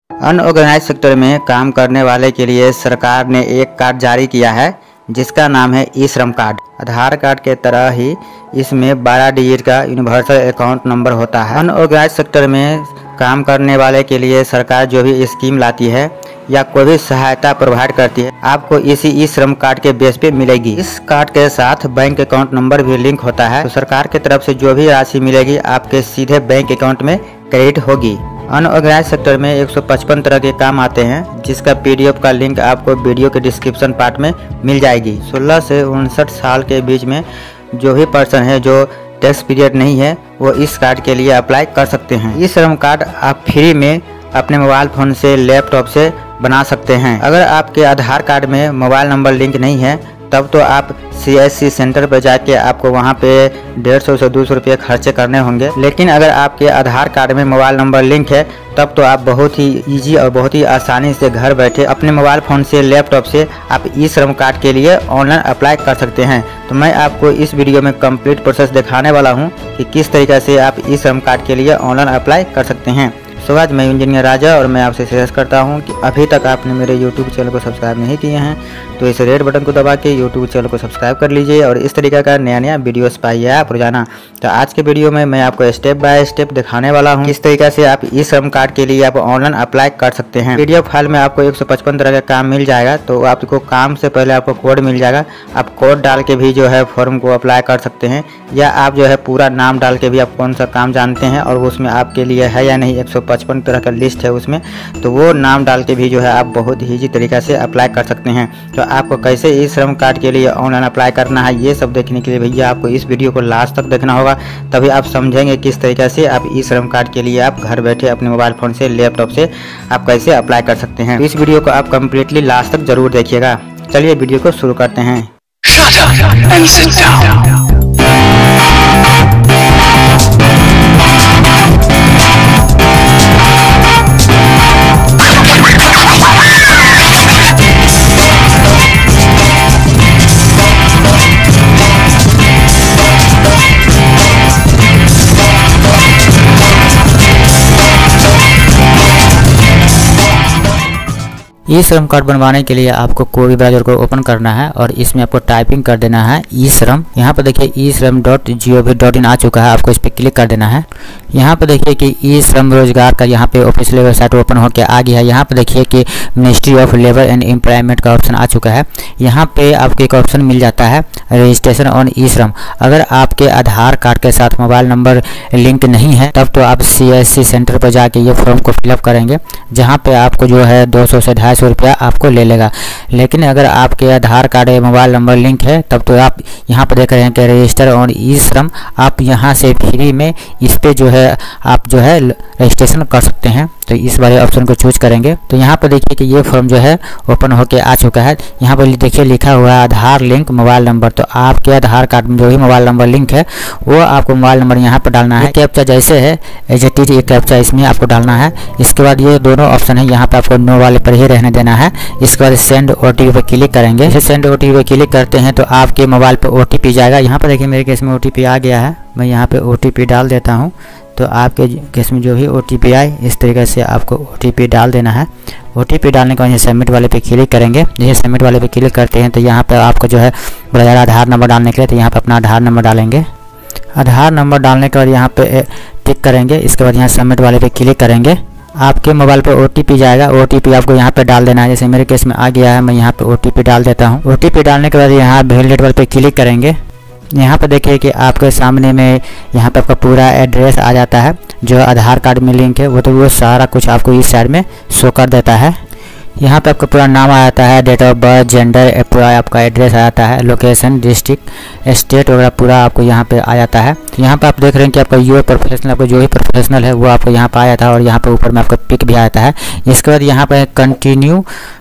Unorganised sector में काम करने वाले के लिए सरकार ने एक कार्ड जारी किया है जिसका नाम है ई श्रम कार्ड। आधार कार्ड के तरह ही इसमें 12 डिजिट का यूनिवर्सल अकाउंट नंबर होता है। अनऑर्गेनाइज सेक्टर में काम करने वाले के लिए सरकार जो भी स्कीम लाती है या कोई भी सहायता प्रोवाइड करती है आपको इसी ई श्रम कार्ड के बेस पे मिलेगी। इस कार्ड के साथ बैंक अकाउंट नंबर भी लिंक होता है, तो सरकार की तरफ से जो भी राशि मिलेगी आपके सीधे बैंक अकाउंट में क्रेडिट होगी। अनऑर्गेनाइज सेक्टर में 155 तरह के काम आते हैं जिसका PDF का लिंक आपको वीडियो के डिस्क्रिप्शन पार्ट में मिल जाएगी। 16 से 59 साल के बीच में जो भी पर्सन है जो टैक्स पीरियड नहीं है वो इस कार्ड के लिए अप्लाई कर सकते हैं। ई श्रम कार्ड आप फ्री में अपने मोबाइल फ़ोन से लैपटॉप से बना सकते हैं। अगर आपके आधार कार्ड में मोबाइल नंबर लिंक नहीं है तब तो आप CSC सेंटर पर जाके आपको वहाँ पे 150 से 200 रुपये खर्चे करने होंगे। लेकिन अगर आपके आधार कार्ड में मोबाइल नंबर लिंक है तब तो आप बहुत ही इजी और बहुत ही आसानी से घर बैठे अपने मोबाइल फ़ोन से लैपटॉप से आप ई श्रम कार्ड के लिए ऑनलाइन अप्लाई कर सकते हैं। तो मैं आपको इस वीडियो में कंप्लीट प्रोसेस दिखाने वाला हूँ कि किस तरीके से आप ई श्रम कार्ड के लिए ऑनलाइन अप्लाई कर सकते हैं। सो आज मैं इंजीनियर राजा और मैं आपसे सजेस्ट करता हूं कि अभी तक आपने मेरे YouTube चैनल को सब्सक्राइब नहीं किए हैं तो इस रेड बटन को दबा के YouTube चैनल को सब्सक्राइब कर लीजिए और इस तरीके का नया वीडियोस पाइए आप रोजाना। तो आज के वीडियो में मैं आपको स्टेप बाय स्टेप दिखाने वाला हूं किस तरीके से आप ई श्रम कार्ड के लिए आप ऑनलाइन अप्लाई कर सकते हैं। PDF फाइल में आपको 155 तरह का काम मिल जाएगा। तो आपको काम से पहले आपको कोड मिल जाएगा, आप कोड डाल के भी जो है फॉर्म को अप्लाई कर सकते हैं, या आप जो है पूरा नाम डाल के भी आप कौन सा काम जानते हैं और उसमें आपके लिए है या नहीं 155 तरह का लिस्ट है उसमें, तो वो नाम डाल के भी जो है आप बहुत ही ईजी तरीके से अप्लाई कर सकते हैं। तो आपको कैसे ई श्रम कार्ड के लिए ऑनलाइन अप्लाई करना है ये सब देखने के लिए भैया आपको इस वीडियो को लास्ट तक देखना होगा, तभी आप समझेंगे किस तरीके से आप ई श्रम कार्ड के लिए आप घर बैठे अपने मोबाइल फ़ोन से लैपटॉप से आप कैसे अप्लाई कर सकते हैं। तो इस वीडियो को आप कम्प्लीटली लास्ट तक जरूर देखिएगा। चलिए वीडियो को शुरू करते हैं। Shut up and sit down. ई श्रम कार्ड बनवाने के लिए आपको कोई भी ब्राउज़र को ओपन करना है और इसमें आपको टाइपिंग कर देना है ई श्रम। यहाँ पर देखिए e-shram.gov.in आ चुका है, आपको इस पर क्लिक कर देना है। यहाँ पर देखिए कि ई श्रम रोजगार का यहाँ पे ऑफिशियल वेबसाइट ओपन होकर आ गया है। यहाँ पर देखिए कि ministry of labour and employment का ऑप्शन आ चुका है। यहाँ पे आपको एक ऑप्शन मिल जाता है रजिस्ट्रेशन ऑन ई श्रम। अगर आपके आधार कार्ड के साथ मोबाइल नंबर लिंक नहीं है तब तो आप CSC सेंटर पर जाके ये फॉर्म को फिलअप करेंगे, जहाँ पे आपको जो है 200 से 250 रुपया आपको ले लेगा। लेकिन अगर आपके आधार कार्ड या मोबाइल नंबर लिंक है तब तो आप यहाँ पर देख रहे हैं कि रजिस्टर ऑन ई श्रम, आप यहाँ से फ्री में इस पे जो है आप जो है रजिस्ट्रेशन कर सकते हैं। तो इस वाले ऑप्शन को चूज करेंगे। तो यहाँ पर देखिए कि ये फॉर्म जो है ओपन होके आ चुका है। यहाँ पर देखिए लिखा हुआ है आधार लिंक मोबाइल नंबर। तो आपके आधार कार्ड में जो भी मोबाइल नंबर लिंक है वो आपको मोबाइल नंबर यहाँ पर डालना है। कैप्चा जैसे है एग्जैक्टली ये कैप्चा इसमें आपको डालना है। इसके बाद ये दोनों ऑप्शन है यहाँ पे आपको नो वाले पर ही रहने देना है। इसके बाद सेंड OTP पर क्लिक करेंगे। जैसे सेंड OTP पर क्लिक करते हैं तो आपके मोबाइल पर OTP जाएगा। यहाँ पर देखिए मेरे केस में OTP आ गया है, मैं यहाँ पे OTP डाल देता हूँ। तो आपके केस में जो भी OTP आए इस तरीके से आपको OTP डाल देना है। OTP डालने के बाद ये सबमिट वाले पे क्लिक करेंगे। जैसे सबमिट वाले पे क्लिक करते हैं तो यहाँ पे आपको जो है बड़ा आधार नंबर डालने के लिए, तो यहाँ पे अपना आधार नंबर डालेंगे। आधार नंबर डालने के बाद यहाँ पे टिक करेंगे। इसके बाद यहाँ सबमिट वाले पे क्लिक करेंगे। आपके मोबाइल पर OTP जाएगा, OTP आपको यहाँ पे डाल देना है। जैसे मेरे केस में आ गया है, मैं यहाँ पे OTP डाल देता हूँ। OTP डालने के बाद यहाँ वैलिडेट वाले पे क्लिक करेंगे। यहाँ पर देखिए कि आपके सामने में यहाँ पे आपका पूरा एड्रेस आ जाता है, जो आधार कार्ड में लिंक है वो सारा कुछ आपको इस साइड में शो कर देता है। यहाँ पे आपका पूरा नाम आ जाता है, date of birth, gender, employ, आपका एड्रेस आ जाता है, लोकेशन, डिस्ट्रिक्ट, स्टेट वगैरह पूरा आपको यहाँ पे आ जाता है। यहाँ पे आप देख रहे हैं कि आपका यूर प्रोफेशनल, आपको जो भी प्रोफेशनल है वो आपको यहाँ पे आ जाता है और यहाँ पे ऊपर में आपका पिक भी आ जाता है। इसके बाद यहाँ पे कंटिन्यू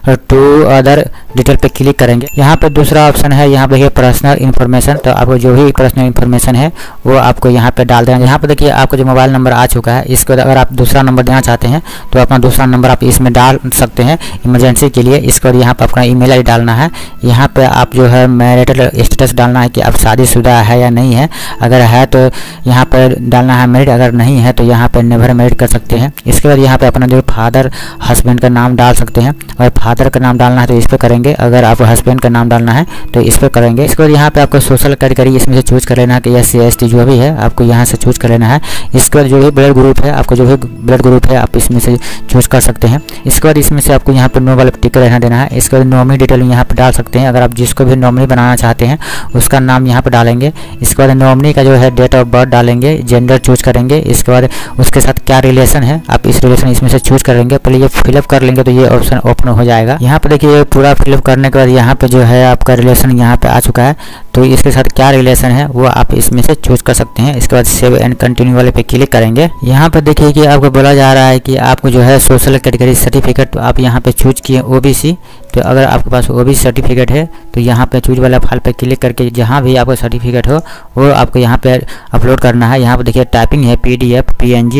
टू अदर डिटेल पे क्लिक करेंगे। यहाँ पे दूसरा ऑप्शन है, यहाँ पे देखिए पर्सनल इन्फॉर्मेशन। तो आपको जो भी पर्सनल इन्फॉर्मेशन है वो आपको यहाँ पे डाल देना। यहाँ पे देखिए आपका जो मोबाइल नंबर आ चुका है, इसके बाद अगर आप दूसरा नंबर देना चाहते हैं तो अपना दूसरा नंबर आप इसमें डाल सकते हैं इमरजेंसी के लिए। इसके बाद यहाँ पर अपना ईमेल आईडी डालना है। यहाँ पे आप जो है मैरिटल स्टेटस डालना है कि आप शादीशुदा है या नहीं है। अगर है तो यहाँ पर डालना है मैरिड, अगर नहीं है तो यहाँ पर नेवर मैरिड कर सकते हैं। इसके बाद यहाँ पे अपना जो फादर हस्बैंड का नाम डाल सकते हैं। अगर फादर का नाम डालना है तो इस पर करेंगे, अगर आपको हस्बैंड का नाम डालना है तो इस पर करेंगे। इसके बाद यहाँ पे आपको सोशल कैटेगरी इसमें से चूज कर लेना है कि SC ST जो भी है आपको यहाँ से चूज कर लेना है। इसके बाद जो भी ब्लड ग्रुप है, आपको जो भी ब्लड ग्रुप है आप इसमें से चूज कर सकते हैं। इसके बाद इसमें से आपको यहाँ पर नो वाला टिक रहना देना है। इसके बाद नॉमिनी डिटेल यहाँ पर डाल सकते हैं। अगर आप जिसको भी नॉमिनी बनाना चाहते हैं उसका नाम यहाँ पर डालेंगे। इसके बाद नॉमिनी का जो है डेट ऑफ बर्थ डालेंगे, जेंडर चूज करेंगे। इसके बाद उसके साथ क्या रिलेशन है आप इस रिलेशन इसमें से चूज करेंगे। पहले ये फिलअप कर लेंगे तो ये ऑप्शन ओपन हो जाएगा। यहाँ पे देखिए पूरा फिलअप करने के बाद यहाँ पे जो है आपका रिलेशन यहाँ पे आ चुका है। तो इसके साथ क्या रिलेशन है वो आप इसमें से चूज कर सकते हैं। इसके बाद सेव एंड कंटिन्यू वाले पे क्लिक करेंगे। यहाँ पे देखिए कि आपको बोला जा रहा है कि आपको जो है सोशल कैटेगरी सर्टिफिकेट तो आप यहाँ पे चूज किए OBC। तो अगर आपके पास OBC सर्टिफिकेट है तो यहाँ पे चूज वाला फाइल पे क्लिक करके जहाँ भी आपका सर्टिफिकेट हो वो आपको यहाँ पे अपलोड करना है। यहाँ पे देखिए टाइपिंग है PDF PNG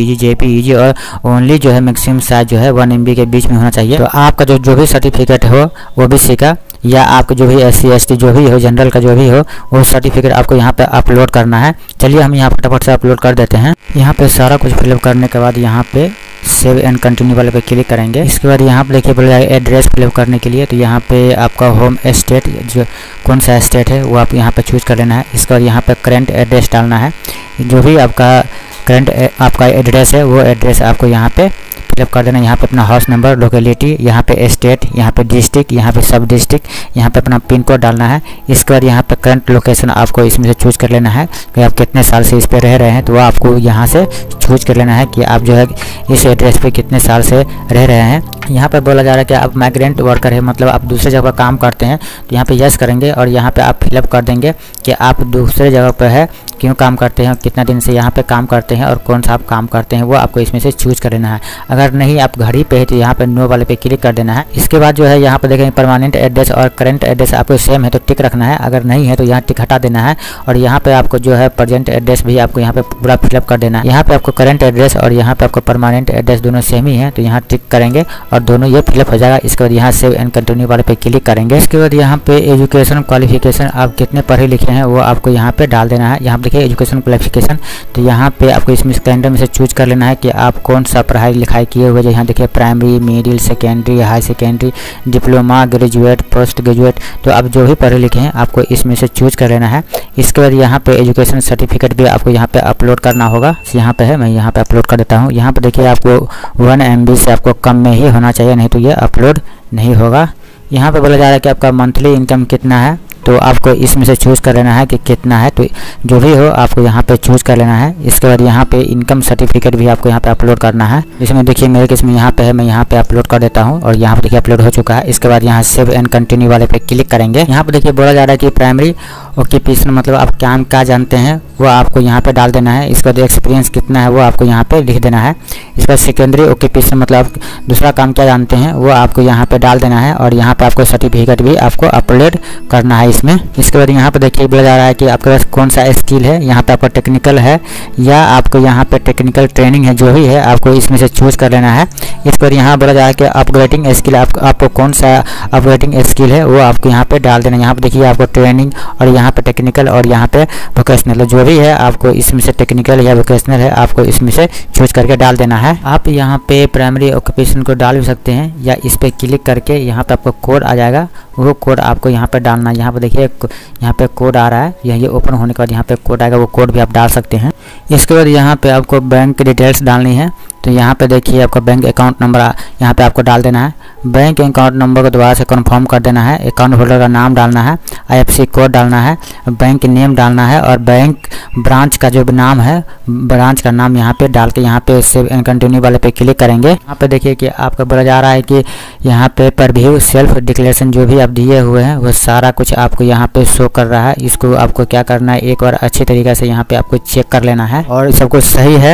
JPEG और ओनली जो है मैक्सिमम साइज जो है 1 MB के बीच में होना चाहिए। तो आपका जो भी सर्टिफिकेट हो OBC का या आपका जो भी SC ST जो भी हो, जनरल का जो भी हो, वो सर्टिफिकेट आपको यहाँ पे अपलोड करना है। चलिए हम यहाँ फटाफट से अपलोड कर देते हैं। यहाँ पे सारा कुछ फिलअप करने के बाद यहाँ पे सेव एंड कंटिन्यू वाले पे क्लिक करेंगे। इसके बाद यहाँ पे देखिए बोला जाएगा एड्रेस फिलअप करने के लिए। तो यहाँ पे आपका होम स्टेट जो कौन सा स्टेट है वो आप यहाँ पे चूज कर लेना है। इसके बाद यहाँ पे करंट एड्रेस डालना है। जो भी आपका करंट आपका एड्रेस है वो एड्रेस आपको यहाँ पे फिलअप कर देना। यहाँ पे अपना हाउस नंबर, लोकेलिटी, यहाँ पे स्टेट, यहाँ पे डिस्ट्रिक्ट, यहाँ पे सब डिस्ट्रिक्ट, यहाँ पे अपना पिन कोड डालना है। इसके बाद यहाँ पे करंट लोकेशन आपको इसमें से चूज कर लेना है कि आप कितने साल से इस पे रह रहे हैं। तो वो आपको यहाँ से चूज कर लेना है कि आप जो है इस एड्रेस पे कितने साल से रह रहे हैं। यहाँ पे बोला जा रहा है कि आप माइग्रेंट वर्कर है, मतलब आप दूसरे जगह पर काम करते हैं। तो यहाँ पे यस करेंगे और यहाँ पे आप फिलअप कर देंगे कि आप दूसरे जगह पर है, क्यों काम करते हैं, कितना दिन से यहाँ पे काम करते हैं और कौन सा आप काम करते हैं वो आपको इसमें से चूज कर लेना है। अगर नहीं आप घर ही पे है तो यहाँ पे नो वाले पे क्लिक कर देना है। इसके बाद जो है यहाँ पे देखेंगे परमानेंट एड्रेस और करंट एड्रेस आपको सेम है तो टिक रखना है, अगर नहीं है तो यहाँ टिक हटा देना है। और यहाँ पे आपको जो है प्रेजेंट एड्रेस भी आपको यहाँ पे पूरा फिलअप कर देना है। यहाँ पे आपको करंट एड्रेस और यहाँ पे आपको परमानेंट एड्रेस दोनों सेम ही है तो यहाँ टिक करेंगे और दोनों ये फिलअप हो जाएगा। इसके बाद यहाँ सेव एंड कंटिन्यू वाले पे क्लिक करेंगे। इसके बाद यहाँ पे एजुकेशन क्वालिफिकेशन आप कितने पढ़े लिखे हैं वो आपको यहाँ पे डाल देना है। यहाँ पे देखिए एजुकेशन क्वालिफिकेशन, तो यहाँ पे आपको इसमें कैलेंडर में से चूज कर लेना है कि आप कौन सा पढ़ाई लिखाई किए हुए। यहाँ देखिए primary, middle, secondary, high secondary, diploma, graduate, post graduate, तो आप जो भी पढ़े लिखे हैं आपको इसमें से चूज कर लेना है। इसके बाद यहाँ पे एजुकेशन सर्टिफिकेट भी आपको यहाँ पे अपलोड करना होगा। यहाँ पे है, मैं यहाँ पे अपलोड कर देता हूँ। यहाँ पे देखिए आपको 1 MB से आपको कम में ही होना चाहिए, नहीं तो ये अपलोड नहीं होगा। यहाँ पे बोला जा रहा है कि आपका मंथली इनकम कितना है, तो आपको इसमें से चूज़ कर लेना है कि कितना है। तो जो भी हो आपको यहाँ पे चूज़ कर लेना है। इसके बाद यहाँ पे इनकम सर्टिफिकेट भी आपको यहाँ पे अपलोड करना है। इसमें देखिए मेरे केस में यहाँ पे है, मैं यहाँ पे अपलोड कर देता हूँ और यहाँ पे देखिए अपलोड हो चुका है। इसके बाद यहाँ सेव एंड कंटिन्यू वाले पे क्लिक करेंगे। यहाँ पे देखिए बोला जा रहा है कि प्राइमरी ऑक्यूपेशन मतलब आप काम क्या जानते हैं वो आपको यहाँ पे डाल देना है। इसका जो एक्सपीरियंस कितना है वो आपको यहाँ पे लिख देना है। इसका सेकेंडरी ऑक्यूपेशन मतलब दूसरा काम क्या जानते हैं वो आपको यहाँ पे डाल देना है और यहाँ पे आपको सर्टिफिकेट भी आपको अपलोड करना है इसमें। इसके बाद यहाँ पे देखिए बोला जा रहा है कि आपके पास कौन सा स्किल है, यहाँ पे आपका टेक्निकल है या आपको यहाँ पे टेक्निकल ट्रेनिंग है, जो भी है आपको इसमें से चूज कर लेना है। इस पर यहाँ बोला जा रहा है कि अपग्रेडिंग स्किल आपको कौन सा अपग्रेडिंग स्किल है वो आपको यहाँ पे डाल देना है। यहाँ पे देखिए आपको ट्रेनिंग और यहाँ पे टेक्निकल और यहाँ पे वोकेशनल जो भी है आपको इसमें से टेक्निकल या वोकेशनल है आपको इसमें से चूज करके डाल देना है। आप यहाँ पे प्राइमरी ऑक्यूपेशन को डाल भी सकते हैं या इस पर क्लिक करके यहाँ पे आपको कोड आ जाएगा, वो कोड आपको यहाँ पे डालना है। यहाँ पे देखिए यहाँ पे कोड आ रहा है, ये ओपन होने के बाद यहाँ पे कोड आएगा, वो कोड भी आप डाल सकते हैं। इसके बाद यहाँ पे आपको बैंक डिटेल्स डालनी है। तो यहाँ पे देखिए आपका बैंक अकाउंट नंबर यहाँ पे आपको डाल देना है। बैंक अकाउंट नंबर को दोबारा से कंफर्म कर देना है। अकाउंट होल्डर का नाम डालना है, IFSC कोड डालना है, बैंक नेम डालना है और बैंक ब्रांच का जो नाम है ब्रांच का नाम यहाँ पे डाल के यहाँ पे सेव एंड कंटिन्यू वाले पे क्लिक करेंगे। यहाँ पे देखिए कि आपका बोला जा रहा है कि यहाँ पे प्रीव्यू सेल्फ डिक्लेरेशन जो भी आप दिए हुए हैं वो सारा कुछ आपको यहाँ पे शो कर रहा है। इसको आपको क्या करना है, एक बार अच्छे तरीके से यहाँ पे आपको चेक कर लेना है और सब कुछ सही है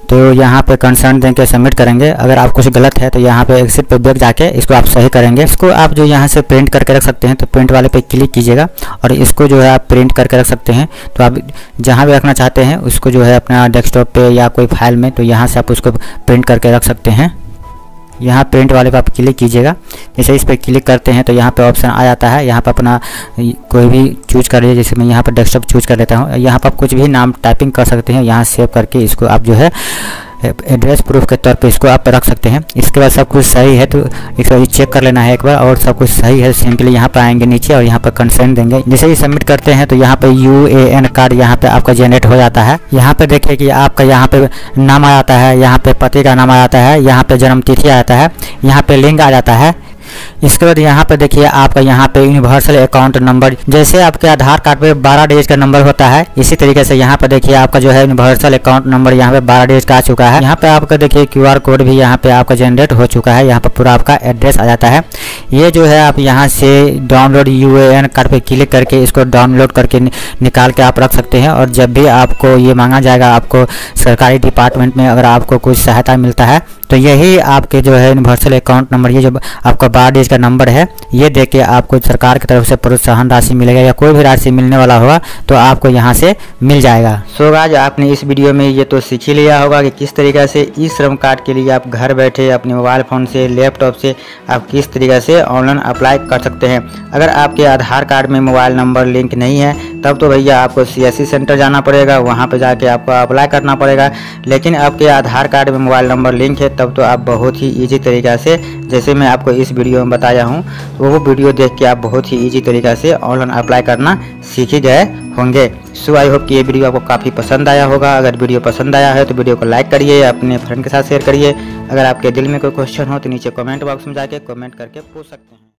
तो यहाँ पे कंसर्न देकर सबमिट करेंगे। अगर आप कुछ गलत है तो यहाँ पे एग्जिट पे बैक जाके इसको आप सही करेंगे। इसको आप जो यहाँ से प्रिंट करके रख सकते हैं, तो प्रिंट वाले पे क्लिक कीजिएगा और इसको जो है आप प्रिंट करके रख सकते हैं। तो आप जहाँ भी रखना चाहते हैं उसको जो है अपना डेस्कटॉप पे या कोई फाइल में, तो यहाँ से आप उसको प्रिंट करके रख सकते हैं। यहाँ प्रिंट वाले पे आप क्लिक कीजिएगा। जैसे इस पर क्लिक करते हैं तो यहाँ पे ऑप्शन आ जाता है। यहाँ पे अपना कोई भी चूज कर लीजिए। जैसे मैं यहाँ पर डेस्कटॉप चूज कर लेता हूँ। यहाँ पर आप कुछ भी नाम टाइपिंग कर सकते हैं। यहाँ सेव करके इसको आप जो है एड्रेस प्रूफ के तौर पे इसको आप रख सकते हैं। इसके बाद सब कुछ सही है तो एक बार चेक कर लेना है एक बार, और सब कुछ सही है सिंपली यहाँ पर आएंगे नीचे और यहाँ पर कंसेंट देंगे। जैसे ही सबमिट करते हैं तो यहाँ पे UAN कार्ड यहाँ पे आपका जनरेट हो जाता है। यहाँ पे देखिए कि आपका यहाँ पे नाम आ जाता है, यहाँ पे पति का नाम आ जाता है, यहाँ पे जन्म तिथि आ जाता है, यहाँ पे लिंग आ जाता है। इसके बाद यहाँ पे देखिए आपका यहाँ पे यूनिवर्सल अकाउंट नंबर, जैसे आपके आधार कार्ड पे 12 डिजिट का नंबर होता है, इसी तरीके से यहाँ पे देखिए आपका जो है यूनिवर्सल अकाउंट नंबर यहाँ पे 12 डिजिट का आ चुका है। यहाँ पे आपका देखिए QR कोड भी यहाँ पे आपका जनरेट हो चुका है। यहाँ पे पूरा आपका एड्रेस आ जाता है। ये जो है आप यहाँ से डाउनलोड UAN कार्ड पे क्लिक करके इसको डाउनलोड करके निकाल के आप रख सकते हैं। और जब भी आपको ये मांगा जाएगा, आपको सरकारी डिपार्टमेंट में अगर आपको कुछ सहायता मिलता है, तो यही आपके जो है यूनिवर्सल अकाउंट नंबर, ये जो आपका 12 डिजिट का नंबर है, ये देख के आपको सरकार की तरफ से प्रोत्साहन राशि मिलेगा या कोई भी राशि मिलने वाला होगा तो आपको यहाँ से मिल जाएगा। सो गाइस, आपने इस वीडियो में ये तो सीख ही लिया होगा कि किस तरीके से ई श्रम कार्ड के लिए आप घर बैठे अपने मोबाइल फ़ोन से, लैपटॉप से आप किस तरीके से ऑनलाइन अप्लाई कर सकते हैं। अगर आपके आधार कार्ड में मोबाइल नंबर लिंक नहीं है तब तो भैया आपको CSC सेंटर जाना पड़ेगा, वहाँ पे जाके आपको अप्लाई करना पड़ेगा। लेकिन आपके आधार कार्ड में मोबाइल नंबर लिंक है तब तो आप बहुत ही ईजी तरीक़ा से, जैसे मैं आपको इस वीडियो में बताया हूँ, तो वो वीडियो देख के आप बहुत ही ईजी तरीक़ा से ऑनलाइन अप्लाई करना सीख ही गए होंगे। सो आई होप कि ये वीडियो आपको काफ़ी पसंद आया होगा। अगर वीडियो पसंद आया है तो वीडियो को लाइक करिए, अपने फ्रेंड के साथ शेयर करिए। अगर आपके दिल में कोई क्वेश्चन हो तो नीचे कमेंट बॉक्स में जाके कमेंट करके पूछ सकते हैं।